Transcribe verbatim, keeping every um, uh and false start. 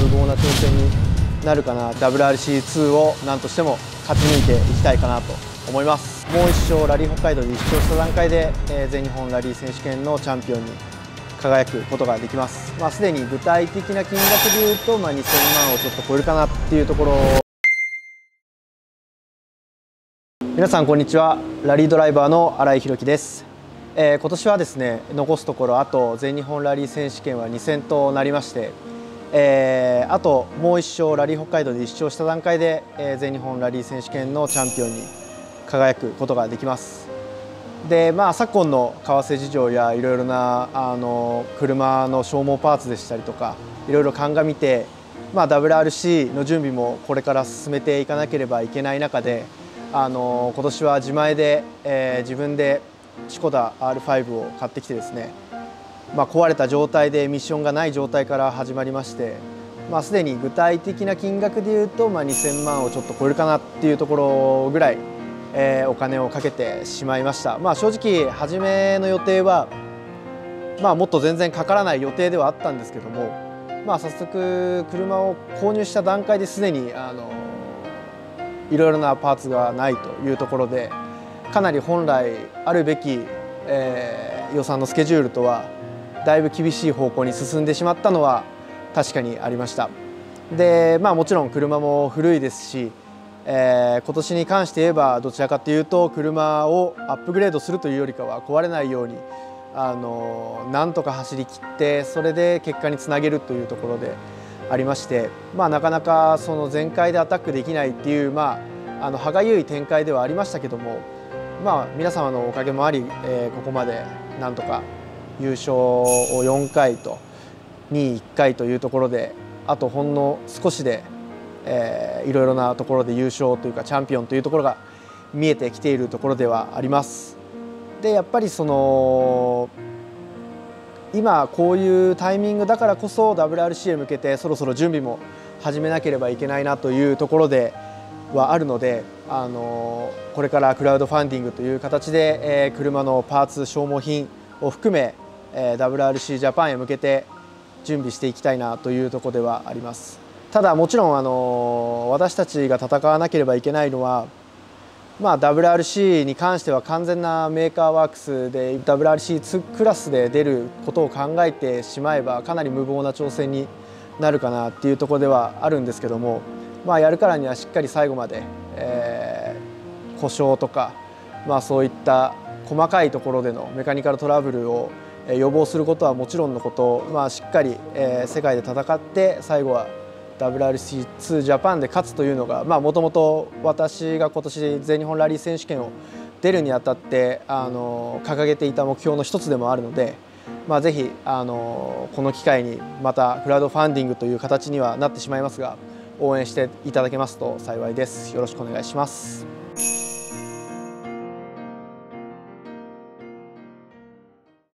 無謀な挑戦になるかな。 ダブリューアールシーツー を何としても勝ち抜いていきたいかなと思います。もう一勝ラリー北海道でいっ勝した段階で、えー、全日本ラリー選手権のチャンピオンに輝くことができます。まあ、すでに具体的な金額でいうと、まあ、にせんまんをちょっと超えるかなっていうところ。皆さんこんにちは。ラリードライバーの新井宏樹です。えー、今年はですね、残すところあと全日本ラリー選手権はに戦となりまして、えー、あともういっ勝ラリー北海道でいっ勝した段階で、えー、全日本ラリー選手権のチャンピオンに輝くことができます。で、まあ、昨今の為替事情やいろいろなあの車の消耗パーツでしたりとかいろいろ鑑みて、まあ、ダブリューアールシー の準備もこれから進めていかなければいけない中で、あの今年は自前で、えー、自分でシコダ アールファイブ を買ってきてですね、まあ、壊れた状態でミッションがない状態から始まりまして、まあ、すでに具体的な金額でいうと、まあ、にせんまんをちょっと超えるかなっていうところぐらい、えー、お金をかけてしまいました。まあ、正直初めの予定は、まあ、もっと全然かからない予定ではあったんですけども、まあ、早速車を購入した段階ですでにあのいろいろなパーツがないというところで、かなり本来あるべき、えー、予算のスケジュールとはだいぶ厳しい方向に進んでしまったのは確かにありました。で、まあ、もちろん車も古いですし、えー、今年に関して言えばどちらかというと車をアップグレードするというよりかは壊れないようにあのなんとか走り切ってそれで結果につなげるというところでありまして、まあ、なかなかその全開でアタックできないっていう、まあ、あの歯がゆい展開ではありましたけども、まあ、皆様のおかげもあり、えー、ここまでなんとか優勝をよんかいとにいいっかいというところで、あとほんの少しで、えー、いろいろなところで優勝というかチャンピオンというところが見えてきているところではあります。でやっぱりその今こういうタイミングだからこそ ダブリューアールシー へ向けてそろそろ準備も始めなければいけないなというところではあるので、あのこれからクラウドファンディングという形で、えー、車のパーツ消耗品を含め、えー、ダブリューアールシー ジャパンへ向けて準備していきたいなというところではあります。ただもちろん、あの私たちが戦わなければいけないのは、まあ、ダブリューアールシー に関しては完全なメーカーワークスで ダブリューアールシーツー クラスで出ることを考えてしまえばかなり無謀な挑戦になるかなっていうところではあるんですけども、まあ、やるからにはしっかり最後まで、えー、故障とか、まあ、そういった細かいところでのメカニカルトラブルを予防することはもちろんのこと、まあ、しっかり、えー、世界で戦って最後はダブリューアールシーツー ジャパンで勝つというのがもともと私が今年全日本ラリー選手権を出るにあたってあの掲げていた目標の一つでもあるので、まあ、ぜひあのこの機会にまたクラウドファンディングという形にはなってしまいますが応援していただけますと幸いです。よろしくお願いします。